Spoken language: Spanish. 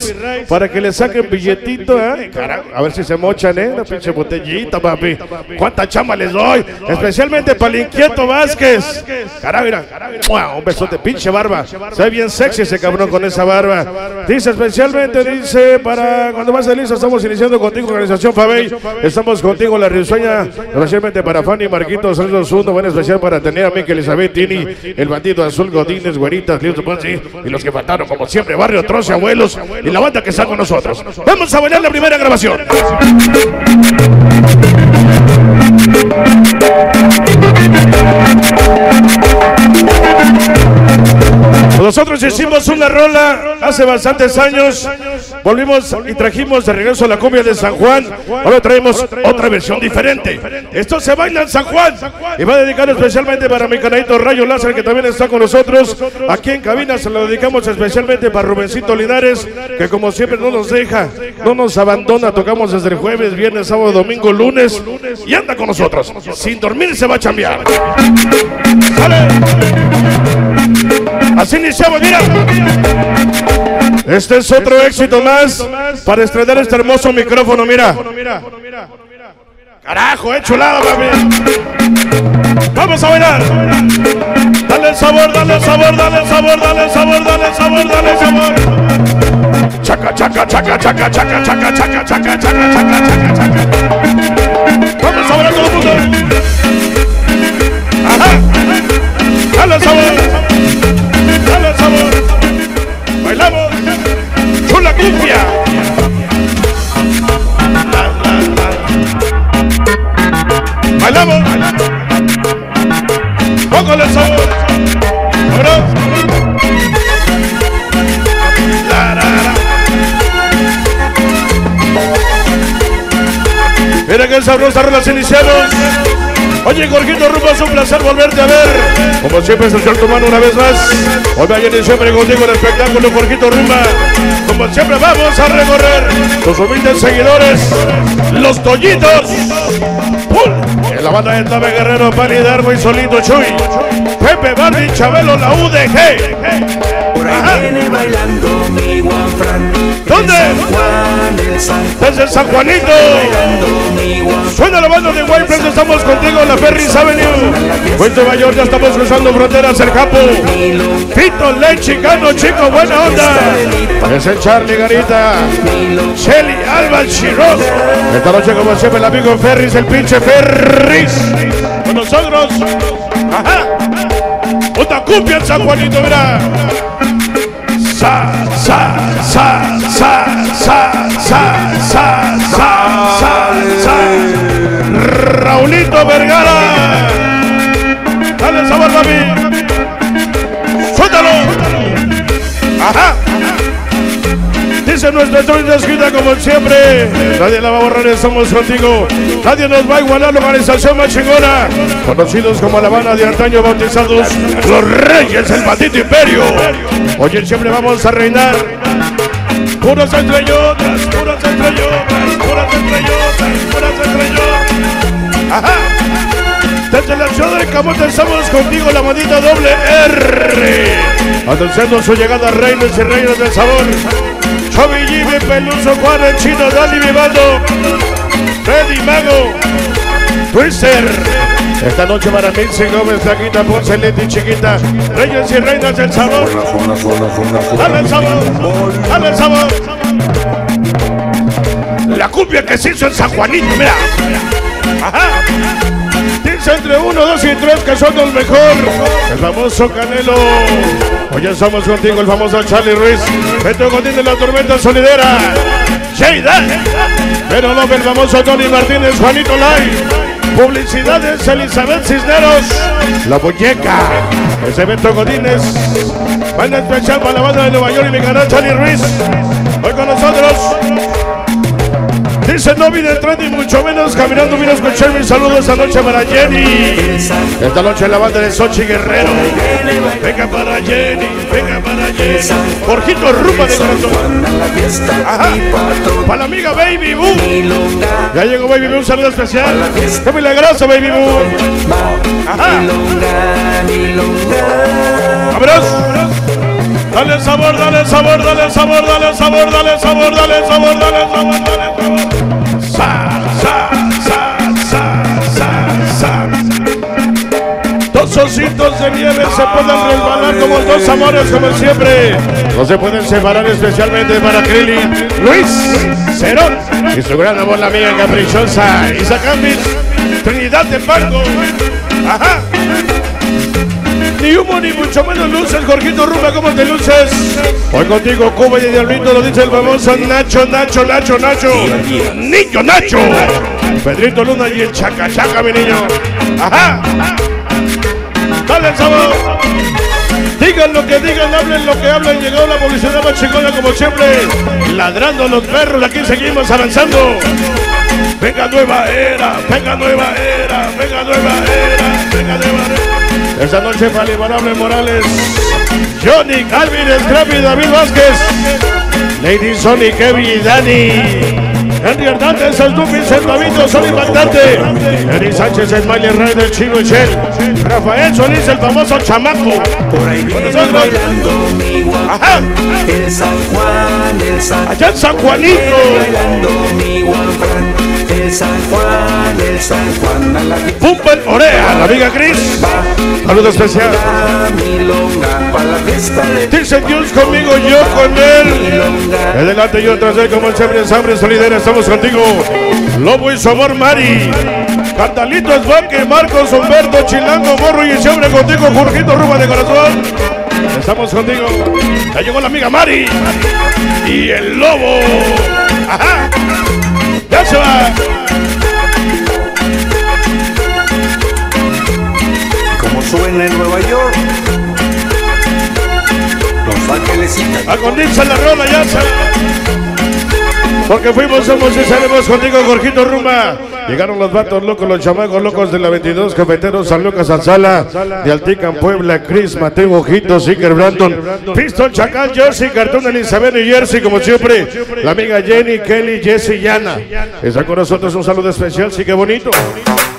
para que le saquen billetito, a ver si se mochan, una pinche botellita, papi. ¿Cuánta chamba les doy? Especialmente para el inquieto Vázquez. Carajo, mira, un besote, pinche barba. Se ve bien sexy ese cabrón con esa barba. Dice especialmente, dice, para cuando más de listo, estamos iniciando contigo, organización Fabey. Estamos contigo, la risueña, especialmente para Fanny Marquitos, Saludos Segundo, buen especial para tener a Miquel Elizabeth, Tini, el bandido azul, Godínez, Güeritas, Listo Ponzi, y los que faltaron, como siempre, Barrio Troce, Abuelos, y la banda que está con nosotros. Vamos a bailar la primera grabación. Nosotros hicimos una rola hace bastantes años, volvimos y trajimos de regreso a la cumbia de San Juan. Ahora traemos otra versión diferente. Esto se baila en San Juan y va a dedicar especialmente para mi canadito Rayo Láser, que también está con nosotros aquí en cabina. Se lo dedicamos especialmente para Rubencito Linares, que como siempre no nos deja, no nos abandona. Tocamos desde el jueves, viernes, sábado, domingo, lunes y anda con nosotros. Sin dormir se va a chambear. ¡Sale! Así iniciamos, mira. Este es otro éxito más para estrenar este hermoso micrófono, mira. Carajo, chulada, papi. Vamos a bailar. Dale el sabor, dale el sabor, dale el sabor, dale el sabor, dale el sabor, dale el sabor. Chaca, chaca, chaca, chaca, chaca, chaca, chaca, chaca, chaca, chaca, chaca, chaca. Vamos a bailar todo el mundo. Ajá. Dale el sabor. Dale el sabor. Bailamos. Chula cumbia. Bailamos. Póngale el sabor. Vámonos. Mira que sabrosa rola iniciamos. Oye, Jorgito Rumba, es un placer volverte a ver. Como siempre, es el tu mano una vez más. Hoy mañana y siempre contigo el espectáculo, Jorgito Rumba. Como siempre, vamos a recorrer tus humildes seguidores, los Toyitos. ¡Pum! En la banda de Tabe Guerrero, Pani Darbo y Solito Chuy. Pepe Bardi, Chabelo, la UDG. Por ahí viene bailando mi Juanfran. ¿Dónde? Desde San Juanito. Suena la banda de White Plains, estamos contigo en la Ferris Avenue. Puerto Mayor, ya estamos cruzando fronteras, el Capo. Pito, Ley, Chicano, chico, buena onda. Es el Charlie Garita. Shelly, Alba, Chiroz. Esta noche, como siempre, el amigo Ferris, el pinche Ferris. Con nosotros. Ajá. Una cumbia en San Juanito, mira. Sa, sa, sa, sa, sa, sa, sa, sa, sa. Raulito Vergara. Dale el sabor, David. Suéltalo. Ajá. Dice nuestra historia escrita como siempre. Nadie la va a borrar, estamos contigo. Nadie nos va a igualar, la organización más chingona. Conocidos como La Habana de antaño, bautizados los Reyes del Maldito Imperio. Oye, siempre vamos a reinar. Puras estrellotas, puras estrellotas, puras estrellotas, puras estrellotas. Ajá. Desde la ciudad de Camote estamos contigo, la bandita doble R. Anunciando su llegada a reinos y reinas del sabor. Chobi, Jimmy, Peluso, Juan, el Chino, Dani, Vivaldo, Freddy, Mago, Twister. Esta noche para Milce Gómez, Flaquita, Ponce, Leti, Chiquita, Reyes y Reinas del Sabor. Dale el sabor, dale el sabor. La cumbia que se hizo en San Juanito, mira. Ajá. Dice entre 1, 2 y 3 que son los mejor. El famoso Canelo. Hoy estamos contigo, el famoso Charlie Ruiz. Beto Godín de la Tormenta Sonidera. Sheida. Pero López, el famoso Tony Martínez, Juanito Lai. Publicidades, Elizabeth Cisneros. La Muñeca. Ese Beto Godínez. Banda especial para la banda de Nueva York y mi canal Charlie Ruiz. Hoy con nosotros. Dice no viene el tren y mucho menos caminando. Vino a escuchar mis saludos esta noche para Jenny. Esta noche la banda de Xochi Guerrero. Venga para Jenny, venga para Jenny. Jorgito Rumba de corazón. Ajá. Para la amiga Baby Boo. Ya llegó Baby Boo, un saludo especial. Qué milagroso Baby Boo. Ajá. Vámonos. Dale sabor, dale sabor, dale sabor, dale sabor, dale sabor, dale sabor, dale sabor, dale sabor. Sa. Dos ositos de nieve se pueden resbalar como dos amores, como siempre. No se pueden separar, especialmente para Krili, Luis Cerón y su gran amor, la amiga caprichosa Isa Campis, Trinidad de Pango. Ajá. Ni humo ni mucho menos luces, Jorgito Rumba, ¿cómo te luces? Hoy contigo, Cuba y Diablito, lo dice el famoso Nacho. Niño Nacho. Pedrito Luna y el Chaca, mi niño. Ajá. Dale el sabor. Digan lo que digan, hablen lo que hablen. Llegó la publicidad más chingona como siempre. Ladrando los perros, aquí seguimos avanzando. Venga nueva era, venga nueva era, venga nueva era, venga nueva era. Esta noche para Inigualable Morales, Johnny, Calvin, Scrappy, David Vázquez, Lady Sony, Kevin y Dani. Henry Hernández, el Dupis, el Pavito, Sol Impactante. Eric Sánchez, el Smiley Ray del Chino Echel. Rafael Solís, el famoso chamaco. Por ahí viene bailando mi Ajá. El San Juan, el San Allá en San Juanito. bailando mi Juan. El San Juan, el San Juan. A la Pumpen Orea, la amiga Cris. Saludo especial. milonga, para la fiesta de Dicen Dios conmigo, yo con él. Adelante yo tras él, como siempre en Hambre Solidera. Estamos contigo. Lobo y su amor, Mari. Candalito Esbaque, Marcos, Humberto, Chilango, Morro y siempre contigo, Jorgito Rumba de corazón. Estamos contigo. Ya llegó la amiga Mari. Y el Lobo. Ajá. Ya se va. como suena en Nueva York. Los Ángeles y Acondiza la rola, ya se va. Porque fuimos, somos y salimos contigo, Jorgito Rumba. Llegaron los vatos locos, los chamacos locos de la 22, Cafeteros, San Lucas, Alzala, de Altican, Puebla, Chris, Mateo, Ojito, Siker, Brandon, Pistol, Chacal, Jersey, Cartón, Elizabeth y Jersey, como siempre, la amiga Jenny, Kelly, Jessy y Ana. Está con nosotros, un saludo especial, sí que bonito.